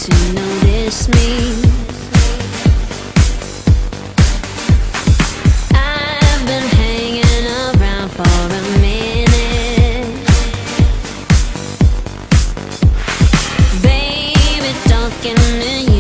to notice me. I've been hanging around for a minute. Baby, talking to you.